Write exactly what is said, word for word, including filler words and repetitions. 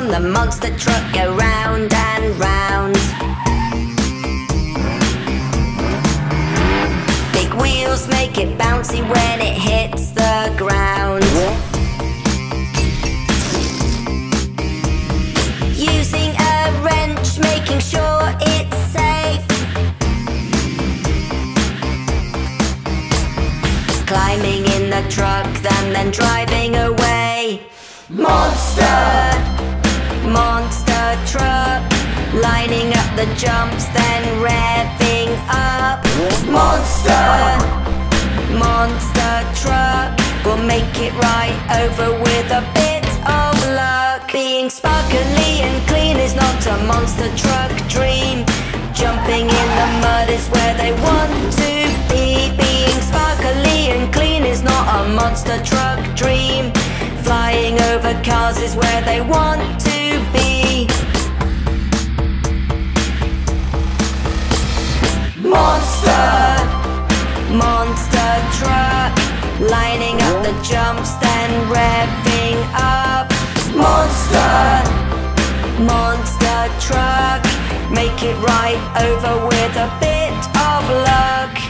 on the monster truck go round and round. Big wheels make it bouncy when it hits the ground. Using a wrench, making sure it's safe. Climbing in the truck, then then driving away. Monster! Monster truck, lining up the jumps, then revving up. Monster! Monster truck, will make it right over with a bit of luck. Being sparkly and clean is not a monster truck dream. Jumping in the mud is where they want to be. Being sparkly and clean is not a monster truck dream. Flying over cars is where they want to be. Monster! Monster truck, lining up the jumps, then revving up. Monster! Monster truck, make it right over with a bit of luck.